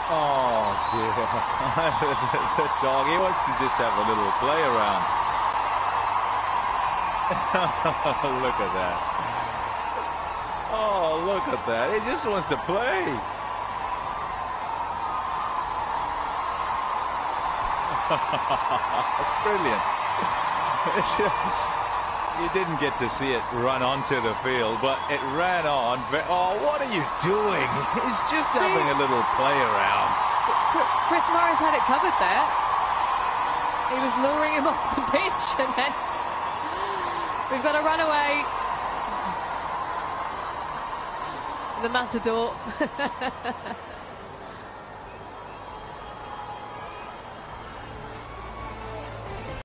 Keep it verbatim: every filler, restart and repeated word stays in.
Oh dear. The dog, he wants to just have a little play around. Look at that. Oh, look at that. He just wants to play. Brilliant. You didn't get to see it run onto the field, but it ran on. Oh, what are you doing? He's just see, having a little play around. Chris Morris had it covered there. He was luring him off the pitch, and then we've got a runaway. The Matador.